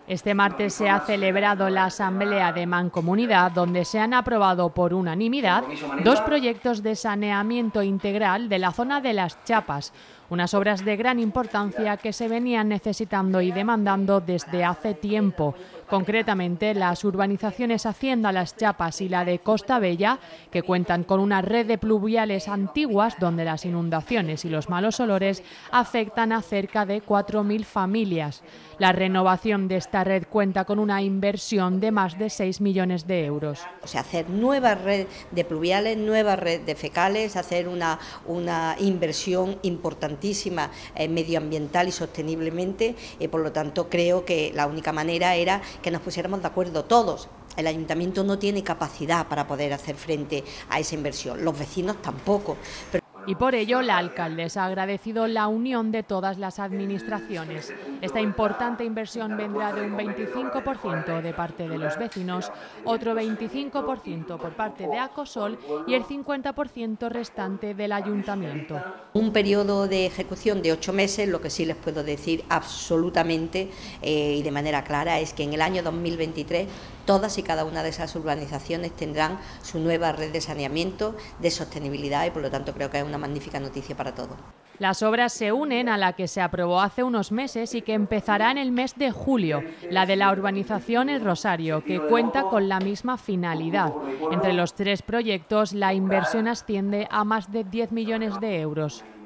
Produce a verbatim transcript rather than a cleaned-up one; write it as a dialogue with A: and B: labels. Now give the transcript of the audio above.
A: Este martes se ha celebrado la Asamblea de Mancomunidad, donde se han aprobado por unanimidad dos proyectos de saneamiento integral de la zona de Las Chapas, unas obras de gran importancia que se venían necesitando y demandando desde hace tiempo. Concretamente, las urbanizaciones Hacienda Las Chapas y la de Costa Bella, que cuentan con una red de pluviales antiguas donde las inundaciones y los malos olores afectan a cerca de cuatro mil familias. La renovación de esta red cuenta con una inversión de más de seis millones de euros.
B: O sea, hacer nueva red de pluviales, nueva red de fecales, hacer una, una inversión importantísima eh, medioambiental y sosteniblemente, y por lo tanto creo que la única manera era que nos pusiéramos de acuerdo todos. El ayuntamiento no tiene capacidad para poder hacer frente a esa inversión, los vecinos tampoco. Pero
A: Y por ello la alcaldesa ha agradecido la unión de todas las administraciones. Esta importante inversión vendrá de un veinticinco por ciento de parte de los vecinos, otro veinticinco por ciento por parte de Acosol y el cincuenta por ciento restante del ayuntamiento.
B: Un periodo de ejecución de ocho meses, lo que sí les puedo decir absolutamente eh, y de manera clara es que en el año dos mil veintitrés todas y cada una de esas urbanizaciones tendrán su nueva red de saneamiento, de sostenibilidad, y por lo tanto creo que es una magnífica noticia para todos.
A: Las obras se unen a la que se aprobó hace unos meses y que empezará en el mes de julio, la de la urbanización El Rosario, que cuenta con la misma finalidad. Entre los tres proyectos, la inversión asciende a más de diez millones de euros.